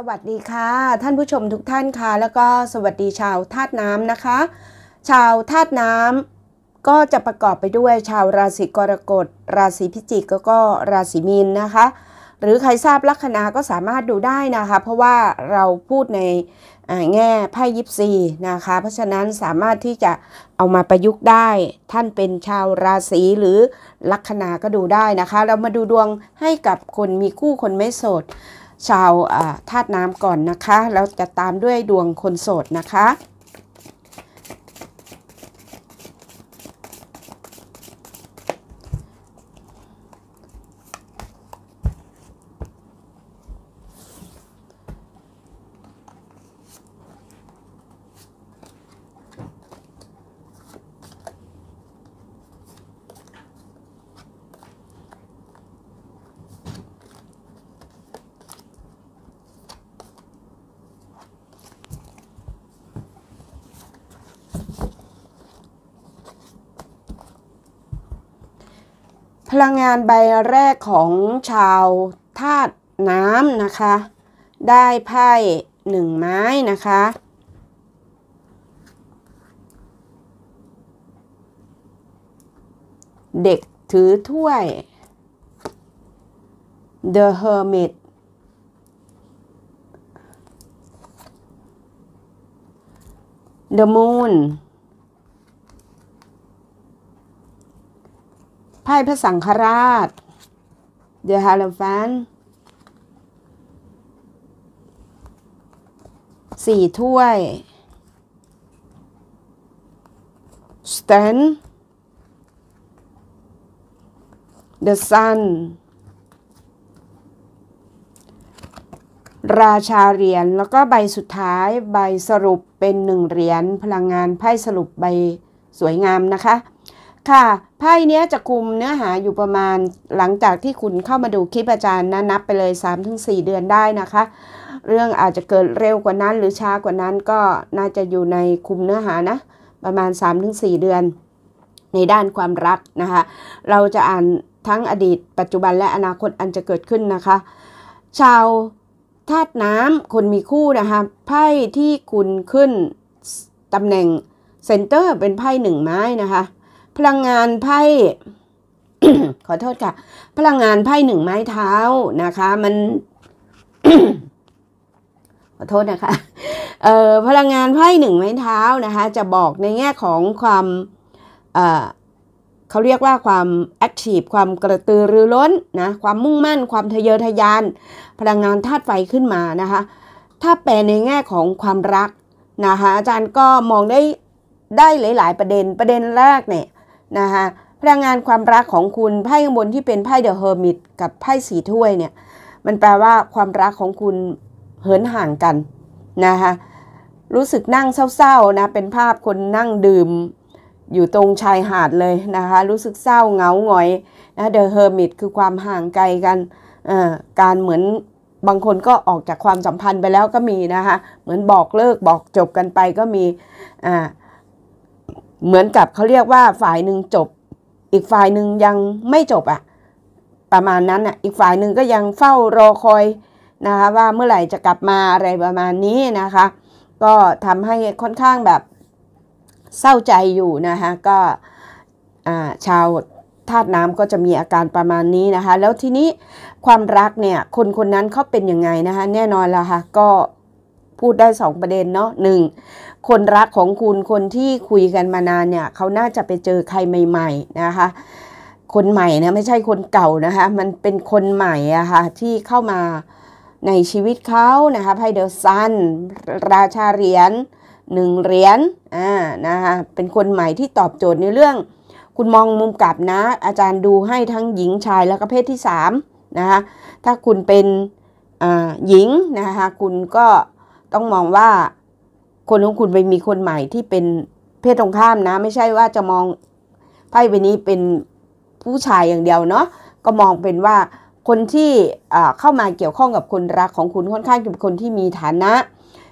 วัสดีค่ะท่านผู้ชมทุกท่านค่ะแล้วก็สวัสดีชาวธาตุน้ำนะคะชาวธาตุน้ำก็จะประกอบไปด้วยชาวราศีกรกฎราศีพิจิกแล้วก็ราศีมีนนะคะหรือใครทราบลัคนาก็สามารถดูได้นะคะเพราะว่าเราพูดในแง่ไพ่ยิปซีนะคะเพราะฉะนั้นสามารถที่จะเอามาประยุกต์ได้ท่านเป็นชาวราศีหรือลัคนาก็ดูได้นะคะเรามาดูดวงให้กับคนมีคู่คนไม่โสดชาวธาตุน้ำก่อนนะคะแล้วจะตามด้วยดวงคนโสดนะคะพลังงานใบแรกของชาวธาตุน้ำนะคะได้ไพ่1 ไม้นะคะเด็กถือถ้วย The Hermit The Moonไพ่พระสังฆราช The Hierophant 4 ถ้วย Strength The Sun ราชาเหรียญแล้วก็ใบสุดท้ายใบสรุปเป็น1 เหรียญพลังงานไพ่สรุปใบสวยงามนะคะค่ะไพ่นี้จะคุมเนื้อหาอยู่ประมาณหลังจากที่คุณเข้ามาดูคลิปอาจารย์นะนับไปเลย 3-4 เดือนได้นะคะเรื่องอาจจะเกิดเร็วกว่านั้นหรือช้ากว่านั้นก็น่าจะอยู่ในคุมเนื้อหานะประมาณ 3-4 เดือนในด้านความรักนะคะเราจะอ่านทั้งอดีตปัจจุบันและอนาคตอันจะเกิดขึ้นนะคะชาวธาตุน้ำคนมีคู่นะคะไพ่ที่คุณขึ้นตำแหน่งเซนเตอร์เป็นไพ่1 ไม้นะคะพลังงานไพ่ ขอโทษค่ะพลังงานไพ่1 ไม้เท้านะคะมัน ขอโทษนะคะพลังงานไพ่1 ไม้เท้านะคะจะบอกในแง่ของความเขาเรียกว่าความแอคทีฟความกระตือรือร้นนะความมุ่งมั่นความทะเยอทะยานพลังงานธาตุไฟขึ้นมานะคะถ้าแปลในแง่ของความรักนะคะอาจารย์ก็มองได้หลายๆประเด็นแรกเนี่ยนะคะพลังงานความรักของคุณไพ่ข้างบนที่เป็นไพ่เดอะเฮอร์มิตกับไพ่4 ถ้วยเนี่ยมันแปลว่าความรักของคุณเหินห่างกันนะคะรู้สึกนั่งเศร้าๆนะเป็นภาพคนนั่งดื่มอยู่ตรงชายหาดเลยนะคะรู้สึกเศร้าเหงาหงอยนะเดอะเฮอร์มิตคือความห่างไกลกันการเหมือนบางคนก็ออกจากความสัมพันธ์ไปแล้วก็มีนะคะเหมือนบอกเลิกบอกจบกันไปก็มีเหมือนกับเขาเรียกว่าฝ่ายหนึ่งจบอีกฝ่ายหนึ่งยังไม่จบประมาณนั้นอีกฝ่ายหนึ่งก็ยังเฝ้ารอคอยนะคะว่าเมื่อไหร่จะกลับมาอะไรประมาณนี้นะคะก็ทำให้ค่อนข้างแบบเศร้าใจอยู่นะคะก็ชาวธาตุน้ำก็จะมีอาการประมาณนี้นะคะแล้วทีนี้ความรักเนี่ยคนนั้นเขาเป็นยังไงนะคะแน่นอนละค่ะก็พูดได้2 ประเด็นเนาะ1คนรักของคุณคนที่คุยกันมานานเนี่ยเขาน่าจะไปเจอใครใหม่ๆนะคะคนใหม่นะไม่ใช่คนเก่านะคะมันเป็นคนใหม่อะค่ะที่เข้ามาในชีวิตเขานะคะไพ่เดอะซันราชาเหรียญ1 เหรียญนะคะเป็นคนใหม่ที่ตอบโจทย์ในเรื่องคุณมองมุมกลับนะอาจารย์ดูให้ทั้งหญิงชายแล้วก็เพศที่3นะคะถ้าคุณเป็นหญิงนะคะคุณก็ต้องมองว่าคนของคุณไปมีคนใหม่ที่เป็นเพศตรงข้ามนะไม่ใช่ว่าจะมองไพ่ใบนี้เป็นผู้ชายอย่างเดียวเนาะก็มองเป็นว่าคนที่เข้ามาเกี่ยวข้องกับคนรักของคุณค่อนข้างเป็นคนที่มีฐานะ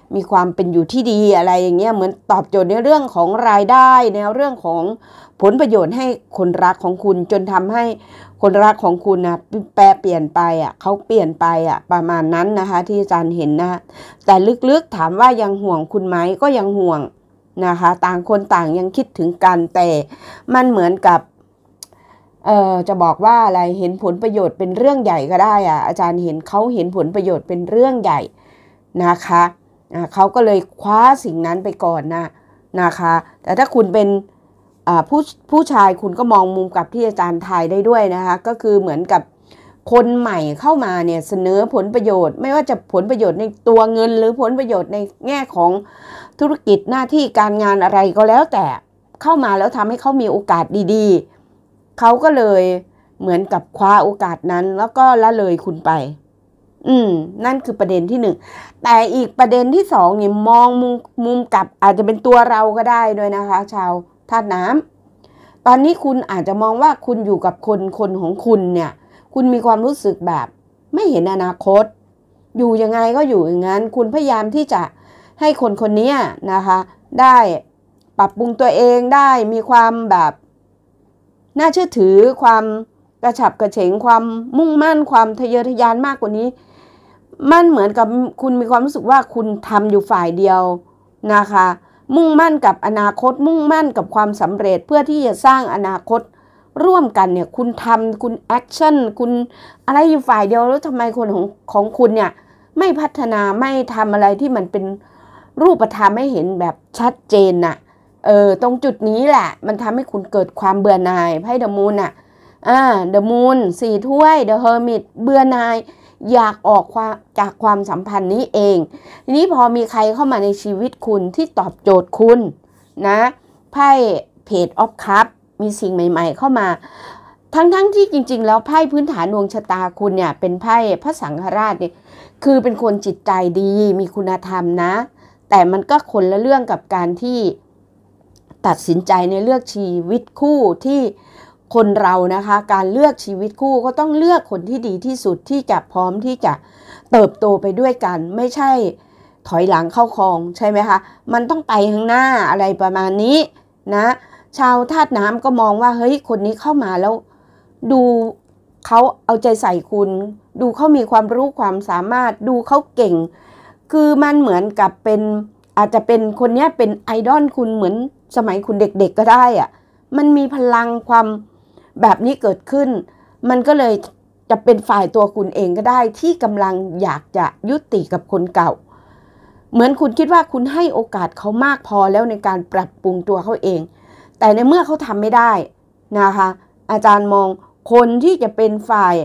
มีความเป็นอยู่ที่ดีอะไรอย่างเงี้ยเหมือนตอบโจทย์ในเรื่องของรายได้ในเรื่องของผลประโยชน์ให้คนรักของคุณจนทำให้คนรักของคุณนะแปรเปลี่ยนไปเขาเปลี่ยนไปประมาณนั้นนะคะที่อาจารย์เห็นนะแต่ลึกๆถามว่ายังห่วงคุณไหมก็ยังห่วงนะคะต่างคนต่างยังคิดถึงกันแต่มันเหมือนกับจะบอกว่าอะไรเห็นผลประโยชน์เป็นเรื่องใหญ่ก็ได้อาจารย์เห็นเขาเห็นผลประโยชน์เป็นเรื่องใหญ่นะคะเขาก็เลยคว้าสิ่งนั้นไปก่อนนะคะแต่ถ้าคุณเป็นผู้ชายคุณก็มองมุมกับที่อาจารย์ทายได้ด้วยนะคะก็คือเหมือนกับคนใหม่เข้ามาเนี่ยเสนอผลประโยชน์ไม่ว่าจะผลประโยชน์ในตัวเงินหรือผลประโยชน์ในแง่ของธุรกิจหน้าที่การงานอะไรก็แล้วแต่เข้ามาแล้วทำให้เขามีโอกาสดีๆเขาก็เลยเหมือนกับคว้าโอกาสนั้นแล้วก็ละเลยคุณไปนั่นคือประเด็นที่หนึ่งแต่อีกประเด็นที่สองนี่มองมุมกลับอาจจะเป็นตัวเราก็ได้ด้วยนะคะชาวธาตุน้ำตอนนี้คุณอาจจะมองว่าคุณอยู่กับคนของคุณเนี่ยคุณมีความรู้สึกแบบไม่เห็นอนาคตอยู่ยังไงก็อยู่อย่างนั้นคุณพยายามที่จะให้คนนี้นะคะได้ปรับปรุงตัวเองได้มีความแบบน่าเชื่อถือความกระฉับกระเฉงความมุ่งมั่นความทะเยอทะยานมากกว่านี้มันเหมือนกับคุณมีความรู้สึกว่าคุณทำอยู่ฝ่ายเดียวนะคะมุ่งมั่นกับอนาคตมุ่งมั่นกับความสำเร็จเพื่อที่จะสร้างอนาคตร่วมกันเนี่ยคุณทำคุณแอคชั่นคุณอะไรอยู่ฝ่ายเดียวแล้วทำไมคนของคุณเนี่ยไม่พัฒนาไม่ทำอะไรที่มันเป็นรูปธรรมให้เห็นแบบชัดเจนตรงจุดนี้แหละมันทำให้คุณเกิดความเบื่อหน่ายไพ่เดอะมูนเดอะมูน4 ถ้วยเดอะเฮอร์มิตเบื่อหน่ายอยากออกจากความสัมพันธ์นี้เองทีนี้พอมีใครเข้ามาในชีวิตคุณที่ตอบโจทย์คุณนะไพ่เพจออฟคัพมีสิ่งใหม่ๆเข้ามาทั้งที่จริงๆแล้วไพ่พื้นฐานดวงชะตาคุณเนี่ยเป็นไพ่พระสังฆราชเนี่ยคือเป็นคนจิตใจดีมีคุณธรรมนะแต่มันก็คนละเรื่องกับการที่ตัดสินใจในเลือกชีวิตคู่ที่คนเรานะคะการเลือกชีวิตคู่ก็ต้องเลือกคนที่ดีที่สุดที่จะพร้อมที่จะเติบโตไปด้วยกันไม่ใช่ถอยหลังเข้าคลองใช่ไหมคะมันต้องไปข้างหน้าอะไรประมาณนี้นะชาวธาตุน้ำก็มองว่าเฮ้ยคนนี้เข้ามาแล้วดูเขาเอาใจใส่คุณดูเขามีความรู้ความสามารถดูเขาเก่งคือมันเหมือนกับเป็นอาจจะเป็นคนนี้เป็นไอดอลคุณเหมือนสมัยคุณเด็กๆก็ได้มันมีพลังความแบบนี้เกิดขึ้นมันก็เลยจะเป็นฝ่ายตัวคุณเองก็ได้ที่กำลังอยากจะยุติกับคนเก่าเหมือนคุณคิดว่าคุณให้โอกาสเขามากพอแล้วในการปรับปรุงตัวเขาเองแต่ในเมื่อเขาทำไม่ได้นะคะอาจารย์มองคนที่จะเป็นฝ่าย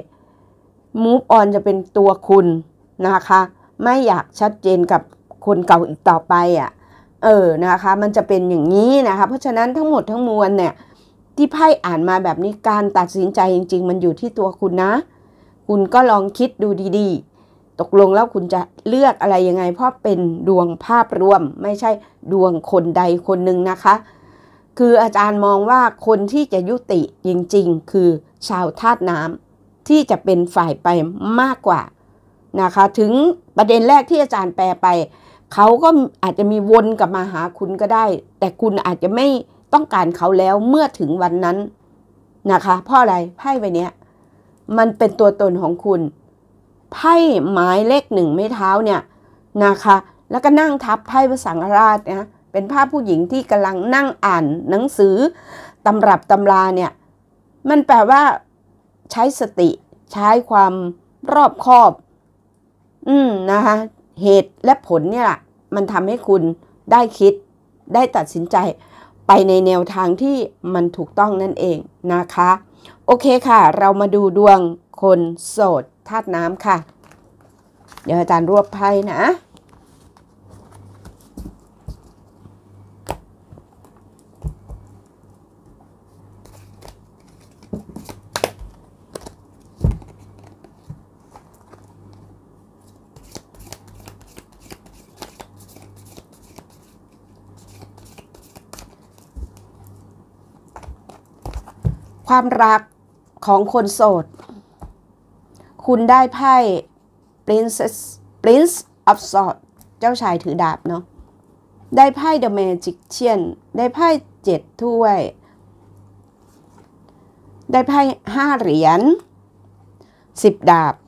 move on จะเป็นตัวคุณนะคะไม่อยากชัดเจนกับคนเก่าอีกต่อไปนะคะมันจะเป็นอย่างนี้นะคะเพราะฉะนั้นทั้งหมดทั้งมวลเนี่ยที่ไพ่อ่านมาแบบนี้การตัดสินใจจริงๆมันอยู่ที่ตัวคุณนะคุณก็ลองคิดดูดีๆตกลงแล้วคุณจะเลือกอะไรยังไงเพราะเป็นดวงภาพรวมไม่ใช่ดวงคนใดคนหนึ่งนะคะคืออาจารย์มองว่าคนที่จะยุติจริงๆคือชาวธาตุน้ำที่จะเป็นฝ่ายไปมากกว่านะคะถึงประเด็นแรกที่อาจารย์แปลไปเขาก็อาจจะมีวนกลับมาหาคุณก็ได้แต่คุณอาจจะไม่ต้องการเขาแล้วเมื่อถึงวันนั้นนะคะเพราะอะไรไพ่ใบนี้มันเป็นตัวตนของคุณไพ่หมายเลข1ไม้เท้าเนี่ยนะคะแล้วก็นั่งทับไพ่พระสังฆราชนะเป็นภาพผู้หญิงที่กำลังนั่งอ่านหนังสือตำรับตำราเนี่ยมันแปลว่าใช้สติใช้ความรอบคอบนะคะเหตุและผลเนี่ยมันทำให้คุณได้คิดได้ตัดสินใจไปในแนวทางที่มันถูกต้องนั่นเองนะคะโอเคค่ะเรามาดูดวงคนโสดธาตุน้ำค่ะเดี๋ยวอาจารย์รวบไพ่นะความรักของคนโสดคุณได้ไพ่ Prince of Swords เจ้าชายถือดาบเนาะได้ไพ่ The Magician ได้ไพ่7 ถ้วยได้ไพ่5 เหรียญ10 ดาบ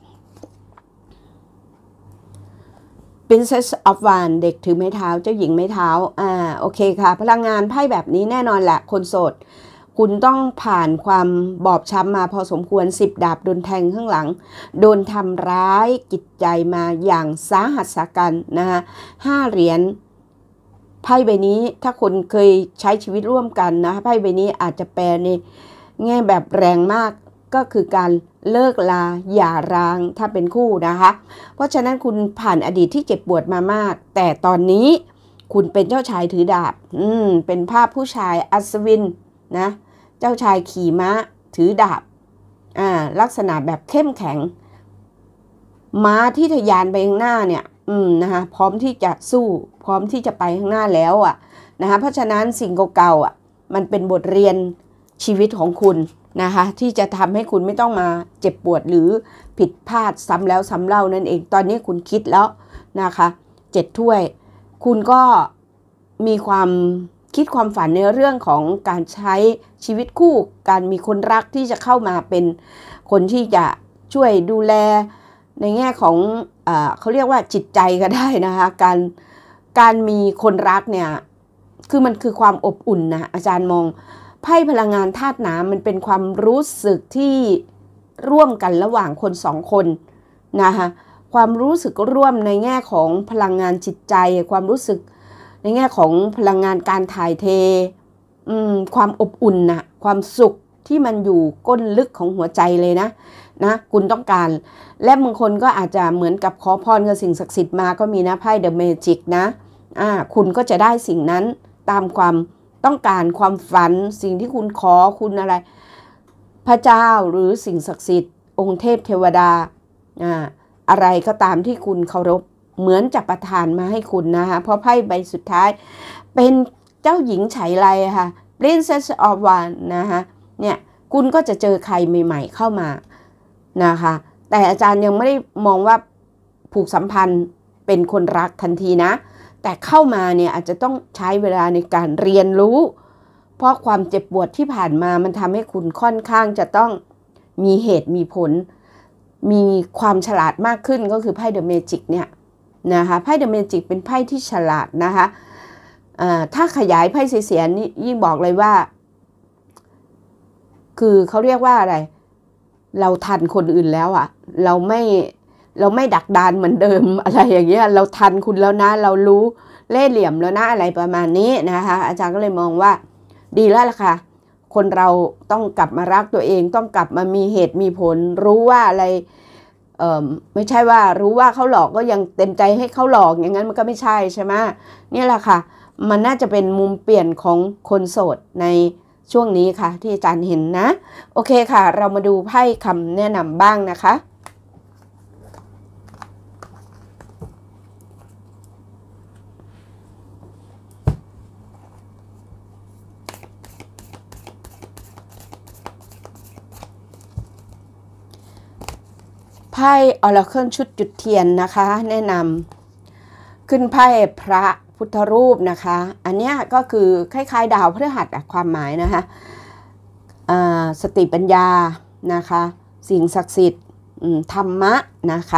Princess of Wands เด็กถือไม้เท้าเจ้าหญิงไม้เท้าโอเคค่ะพลังงานไพ่แบบนี้แน่นอนแหละคนโสดคุณต้องผ่านความบอบช้ำมาพอสมควร10 ดาบโดนแทงข้างหลังโดนทำร้ายจิตใจมาอย่างสาหัสสากันนะคะ5 เหรียญไพ่ใบนี้ถ้าคนเคยใช้ชีวิตร่วมกันนะไพ่ใบนี้อาจจะแปลในแง่แบบแรงมากก็คือการเลิกลาหย่าร้างถ้าเป็นคู่นะคะเพราะฉะนั้นคุณผ่านอดีตที่เจ็บปวดมามากแต่ตอนนี้คุณเป็นเจ้าชายถือดาบเป็นภาพผู้ชายอัศวินนะเจ้าชายขี่ม้าถือดาบลักษณะแบบเข้มแข็งม้าที่ทะยานไปข้างหน้าเนี่ยนะคะพร้อมที่จะสู้พร้อมที่จะไปข้างหน้าแล้วนะคะเพราะฉะนั้นสิ่งเก่าๆมันเป็นบทเรียนชีวิตของคุณนะคะที่จะทำให้คุณไม่ต้องมาเจ็บปวดหรือผิดพลาดซ้ำแล้วซ้ำเล่านั่นเองตอนนี้คุณคิดแล้วนะคะ7 ถ้วยคุณก็มีความคิดความฝันในเรื่องของการใช้ชีวิตคู่การมีคนรักที่จะเข้ามาเป็นคนที่จะช่วยดูแลในแง่ของเขาเรียกว่าจิตใจก็ได้นะคะการมีคนรักเนี่ยคือมันคือความอบอุ่นนะอาจารย์มองไพ่พลังงานธาตุน้ำมันเป็นความรู้สึกที่ร่วมกันระหว่างคน2 คนนะคะความรู้สึกร่วมในแง่ของพลังงานจิตใจความรู้สึกในแง่ของพลังงานการถ่ายเทความอบอุ่นนะความสุขที่มันอยู่ก้นลึกของหัวใจเลยนะคุณต้องการและบางคนก็อาจจะเหมือนกับขอพรกับสิ่งศักดิ์สิทธิ์มาก็มีนะไพ่ The Magic นะคุณก็จะได้สิ่งนั้นตามความต้องการความฝันสิ่งที่คุณขอคุณอะไรพระเจ้าหรือสิ่งศักดิ์สิทธิ์องค์เทพเทวดาอะไรก็ตามที่คุณเคารพเหมือนจะประทานมาให้คุณนะคะเพราะไพ่ใบสุดท้ายเป็นเจ้าหญิงไฉไลค่ะ Princess of Wands นะคะเนี่ยคุณก็จะเจอใครใหม่ๆเข้ามานะคะแต่อาจารย์ยังไม่ได้มองว่าผูกสัมพันธ์เป็นคนรักทันทีนะแต่เข้ามาเนี่ยอาจจะต้องใช้เวลาในการเรียนรู้เพราะความเจ็บปวดที่ผ่านมามันทำให้คุณค่อนข้างจะต้องมีเหตุมีผลมีความฉลาดมากขึ้นก็คือไพ่ The Magic เนี่ยนะคะไพ่ The Magic เป็นไพ่ที่ฉลาดนะคะถ้าขยายไพ่เสียๆนี่ยิ่งบอกเลยว่าคือเขาเรียกว่าอะไรเราทันคนอื่นแล้วเราไม่ดักดานเหมือนเดิมอะไรอย่างเงี้ยเราทันคุณแล้วนะเรารู้เล่ห์เหลี่ยมแล้วนะอะไรประมาณนี้นะคะอาจารย์ก็เลยมองว่าดีแล้วล่ะค่ะคนเราต้องกลับมารักตัวเองต้องกลับมามีเหตุมีผลรู้ว่าอะไรไม่ใช่ว่ารู้ว่าเขาหลอกก็ยังเต็มใจให้เขาหลอกอย่างนั้นมันก็ไม่ใช่ใช่ไหมนี่แหละค่ะมันน่าจะเป็นมุมเปลี่ยนของคนโสดในช่วงนี้ค่ะที่อาจารย์เห็นนะโอเคค่ะเรามาดูไพ่คำแนะนำบ้างนะคะไพ่ออราเคิลชุดจุดเทียนนะคะแนะนำขึ้นไพ่พระพุทธรูปนะคะอันนี้ก็คือคล้ายๆดาวพฤหัสความหมายนะคะสติปัญญานะคะสิ่งศักดิ์สิทธิ์ธรรมะนะคะ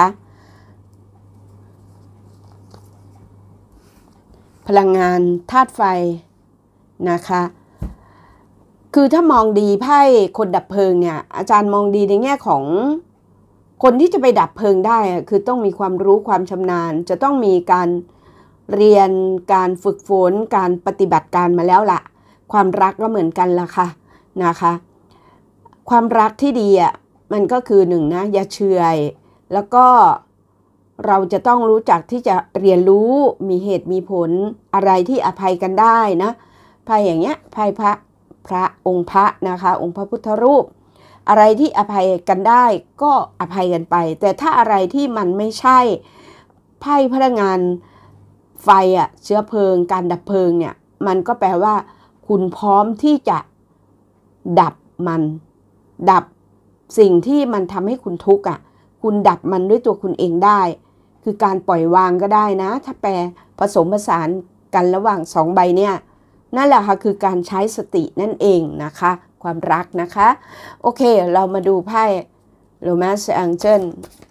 พลังงานธาตุไฟนะคะคือถ้ามองดีไพ่คนดับเพลิงเนี่ยอาจารย์มองดีในแง่ของคนที่จะไปดับเพลิงได้คือต้องมีความรู้ความชำนาญจะต้องมีการเรียนการฝึกฝนการปฏิบัติการมาแล้วล่ะความรักก็เหมือนกันล่ะค่ะนะคะความรักที่ดีมันก็คือ1นะอย่าเฉื่อยแล้วก็เราจะต้องรู้จักที่จะเรียนรู้มีเหตุมีผลอะไรที่อภัยกันได้นะไพ่อย่างเงี้ยไพ่พระองค์พระนะคะองค์พระพุทธรูปอะไรที่อภัยกันได้ก็อภัยกันไปแต่ถ้าอะไรที่มันไม่ใช่ไพ่พลังงานไฟเชื้อเพลิงการดับเพลิงเนี่ยมันก็แปลว่าคุณพร้อมที่จะดับสิ่งที่มันทำให้คุณทุกข์คุณดับมันด้วยตัวคุณเองได้คือการปล่อยวางก็ได้นะถ้าแปลผสมผสานกันระหว่าง2ใบเนี่ยนั่นแหละค่ะคือการใช้สตินั่นเองนะคะความรักนะคะโอเคเรามาดูไพ่ Romance Angel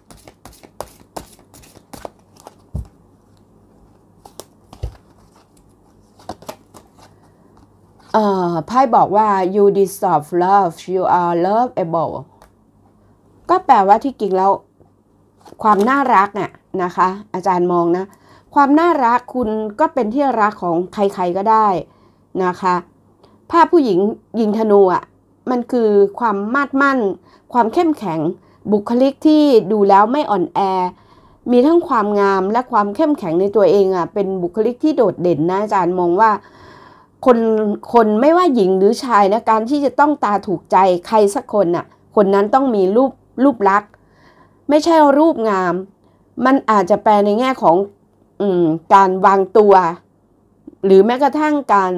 ไพ่บอกว่า you deserve love you are lovable ก็แปลว่าที่จริงแล้วความน่ารักเนี่ยนะคะอาจารย์มองนะความน่ารักคุณก็เป็นที่รักของใครๆก็ได้นะคะภาพผู้หญิงยิงธนูอ่ะมันคือความมาดมั่นความเข้มแข็งบุคลิกที่ดูแล้วไม่อ่อนแอมีทั้งความงามและความเข้มแข็งในตัวเองอ่ะเป็นบุคลิกที่โดดเด่นนะอาจารย์มองว่าคนไม่ว่าหญิงหรือชายนะการที่จะต้องตาถูกใจใครสักคนน่ะคนนั้นต้องมีรูปลักษณ์ไม่ใช่รูปงามมันอาจจะแปลในแง่ของการวางตัวหรือแม้กระทั่งการ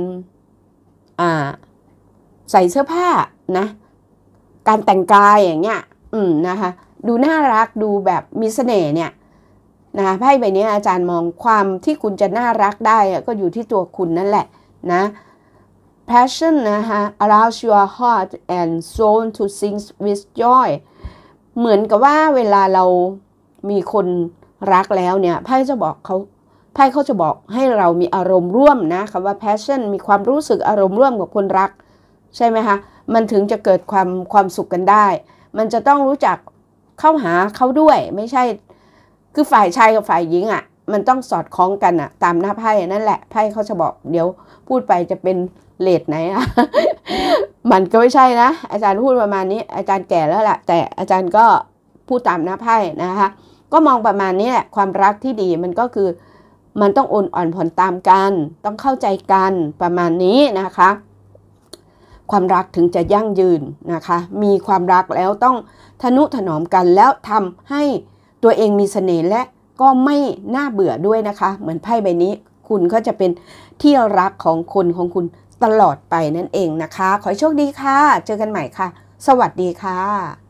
ใส่เสื้อผ้านะการแต่งกายอย่างเงี้ยนะคะดูน่ารักดูแบบมีเสน่ห์เนี่ยนะคะไพ่ใบนี้อาจารย์มองความที่คุณจะน่ารักได้ก็อยู่ที่ตัวคุณนั่นแหละนะ passion นะคะ allows your heart and soul to sing with joy เหมือนกับว่าเวลาเรามีคนรักแล้วเนี่ยไพ่เขาจะบอกให้เรามีอารมณ์ร่วมนะคำว่า passion มีความรู้สึกอารมณ์ร่วมกับคนรักใช่ไหมคะมันถึงจะเกิดความสุขกันได้มันจะต้องรู้จักเข้าหาเขาด้วยไม่ใช่คือฝ่ายชายกับฝ่ายหญิงอ่ะมันต้องสอดคล้องกันอ่ะตามหน้าไพ่นั่นแหละไพ่เขาจะบอกเดี๋ยวพูดไปจะเป็นเลทไหนอ่ะ มันก็ไม่ใช่นะอาจารย์พูดประมาณนี้อาจารย์แก่แล้วแหละแต่อาจารย์ก็พูดตามหน้าไพ่นะคะก็มองประมาณนี้แหละความรักที่ดีมันก็คือมันต้องอ่อนผ่อนตามกันต้องเข้าใจกันประมาณนี้นะคะความรักถึงจะยั่งยืนนะคะมีความรักแล้วต้องทนุถนอมกันแล้วทำให้ตัวเองมีเสน่ห์และก็ไม่น่าเบื่อด้วยนะคะเหมือนไพ่ใบนี้คุณก็จะเป็นที่รักของคุณตลอดไปนั่นเองนะคะขอให้โชคดีค่ะเจอกันใหม่ค่ะสวัสดีค่ะ